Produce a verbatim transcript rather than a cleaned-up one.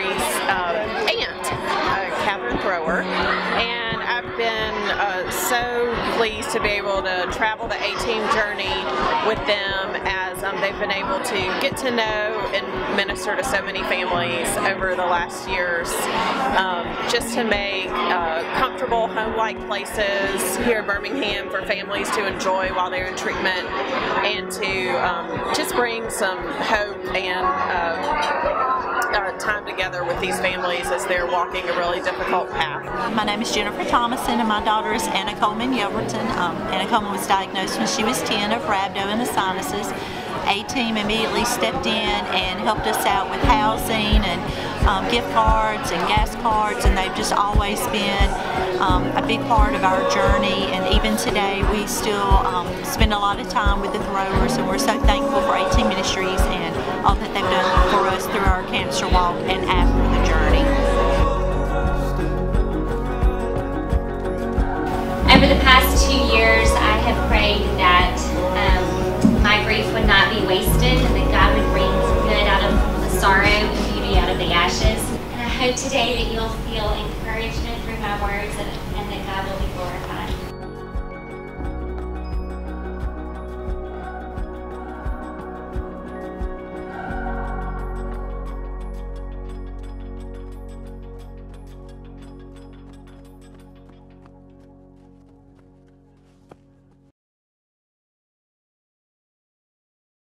Mary's uh, aunt, uh, Catherine Thrower, and I've been uh, so pleased to be able to travel the A-Team journey with them as um, they've been able to get to know and minister to so many families over the last years, um, just to make uh, comfortable home-like places here in Birmingham for families to enjoy while they're in treatment, and to um, just bring some hope and uh, uh, time together with these families as they're walking a really difficult path. My name is Jennifer Thomason and my daughter is Anna Coleman Yelverton. Um, Anna Coleman was diagnosed when she was ten of rhabdomyolysis. A-Team immediately stepped in and helped us out with housing and um, gift cards and gas cards, and they've just always been um, a big part of our journey. And even today we still um, spend a lot of time with the Throwers, and we're so thankful for A-Team Ministries and all that they've done for us through our cancer walk and after the journey. Over the past two years, I have prayed that um, my grief would not be wasted, and that God would bring good out of the sorrow and beauty out of the ashes. And I hope today that you'll feel encouragement through my words, and, and that God will be glorified.